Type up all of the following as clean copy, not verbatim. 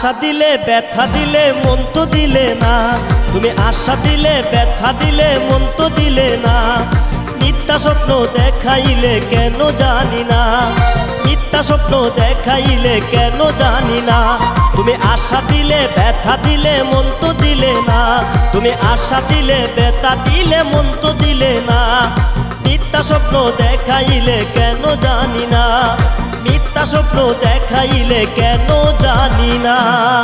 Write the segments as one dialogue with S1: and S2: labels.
S1: আশা দিলে ব্যথা দিলে মন তো দিলে না, তুমি আশা দিলে ব্যথা দিলে মন তো দিলে না। মিথ্যা স্বপ্ন দেখাইলে কেন জানি না, মিথ্যা স্বপ্ন দেখাইলে কেন জানি না। তুমি আশা দিলে ব্যথা দিলে মন তো দিলে না, তুমি আশা দিলে ব্যথা দিলে মন তো দিলে না। মিথ্যা স্বপ্ন দেখাইলে কেন জানি না, মিথ্যা স্বপ্ন দেখাইলে কেন জানি না।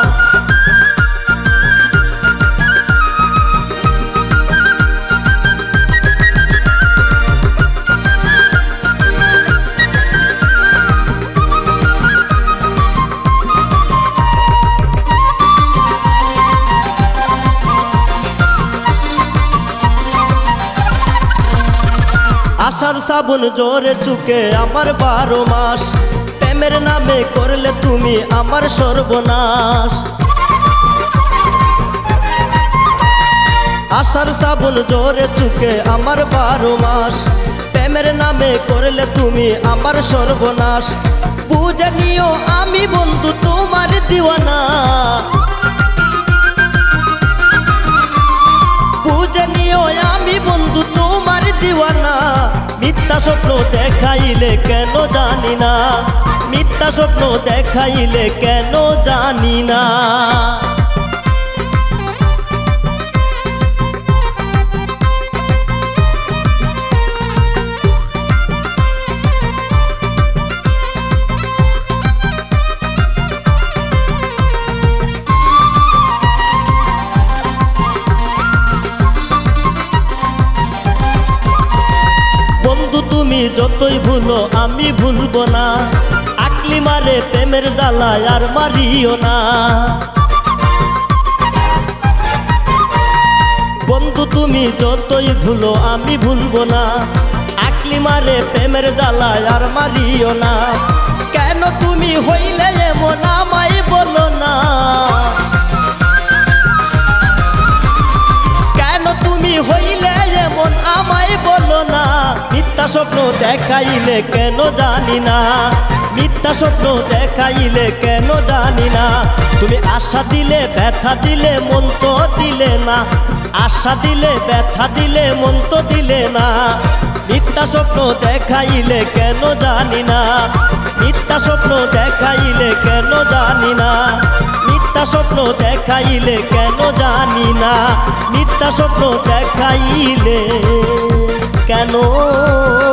S1: আশার শ্রাবণ জোরে চুকে আমার 12 মাস, প্রেমের নামে করলে তুমি আমার সর্বনাশ। আশার শ্রাবণ জোরে চুকে আমার 12 মাস, প্রেমের নামে করলে তুমি আমার সর্বনাশ। বুঝে নিও আমি বন্ধু তোমার দিওয়ানা, বুঝে নিও আমি বন্ধু তোমার দিওয়ানা। মিথ্যা স্বপ্ন দেখাইলে কেন জানি না, মিথ্যা স্বপ্ন দেখাইলে কেন জানি না। তুমি যতই ভুলো আমি ভুলবো না, আকলি মারে প্রেমের জ্বালায় আর মারিও না। বন্ধু তুমি যতই ভুলো আমি ভুলবো না, আকলি মারে প্রেমের জ্বালায় আর মারিও না। কেন তুমি হইলে এমন আমায় বলো না, কেন তুমি হইলে এমন আমায় বলো না। মিথ্যা স্বপ্ন দেখাইলে কেন জানি না, মিথ্যা স্বপ্ন দেখাইলে কেন জানি না। তুমি আশা দিলে ব্যথা দিলে মন তো দিলে না, আশা দিলে ব্যথা দিলে মন তো দিলে না। মিথ্যা স্বপ্ন দেখাইলে কেন জানি না, মিথ্যা স্বপ্ন দেখাইলে কেন জানি না। মিথ্যা স্বপ্ন দেখাইলে কেন জানি না, মিথ্যা স্বপ্ন দেখাইলে কেন